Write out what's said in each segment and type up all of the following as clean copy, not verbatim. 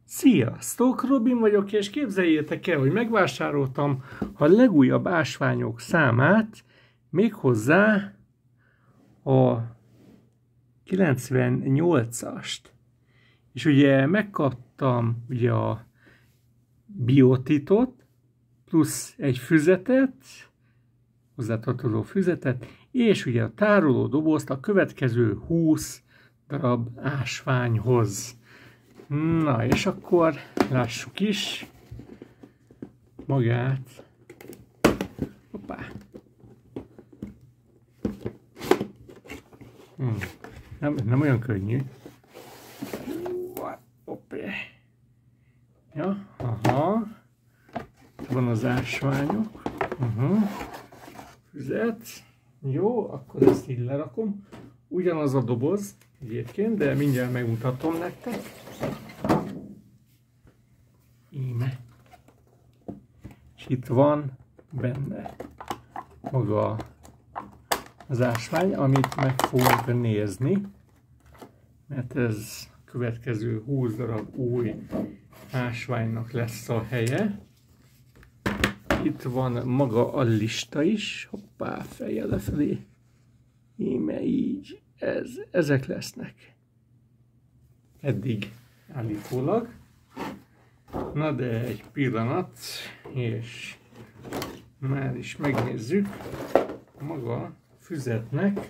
Sziasztok, Robin vagyok, és képzeljétek el, hogy megvásároltam a legújabb ásványok számát, méghozzá a 98-ast. És ugye megkaptam ugye a biotitot, plusz egy füzetet, hozzátartozó füzetet, és ugye a tároló dobozt a következő 20 darab ásványhoz. Na, és akkor lássuk is magát. Hoppá. Nem olyan könnyű. Hoppá. Ja, aha. Van az ásványok. Füzet. Jó, akkor ezt így lerakom. Ugyanaz a doboz egyébként, de mindjárt megmutatom nektek. Íme. És itt van benne maga az ásvány, amit meg fogunk nézni, mert ez a következő 20 darab új ásványnak lesz a helye. Itt van maga a lista is, hoppá, fejjel lefelé, íme így, ezek lesznek eddig állítólag. Na de egy pillanat, és már is megnézzük maga füzetnek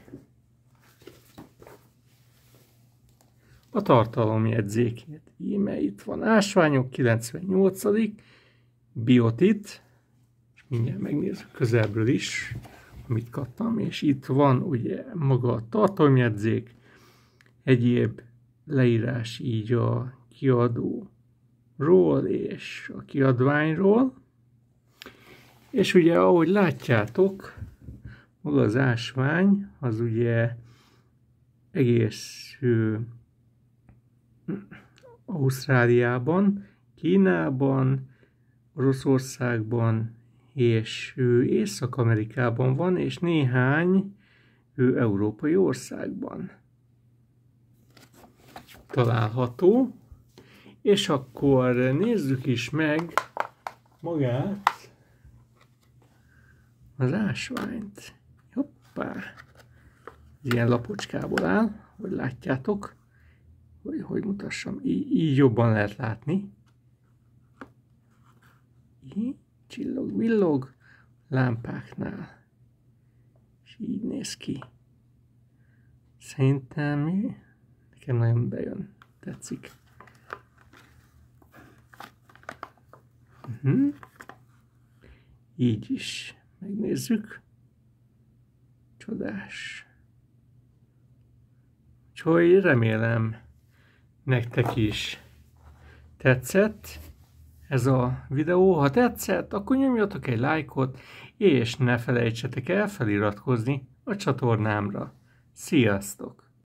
a tartalomjegyzékét. Íme itt van ásványok 98. biotit, és mindjárt megnézzük közelből is, amit kaptam, és itt van ugye maga a tartalomjegyzék, egyéb leírás így a kiadóról és a kiadványról, és ugye ahogy látjátok, maga az ásvány az ugye egész Ausztráliában, Kínában, Oroszországban és Észak-Amerikában van, és néhány európai országban található. És akkor nézzük is meg magát az ásványt. Hoppá! Ilyen lapocskából áll, hogy látjátok, hogy mutassam, így jobban lehet látni. Így csillog-villog lámpáknál. És így néz ki. Szerintem nekem nagyon bejön, tetszik. Így is megnézzük. Csodás. Úgyhogy remélem nektek is tetszett ez a videó. Ha tetszett, akkor nyomjatok egy lájkot, és ne felejtsetek el feliratkozni a csatornámra. Sziasztok!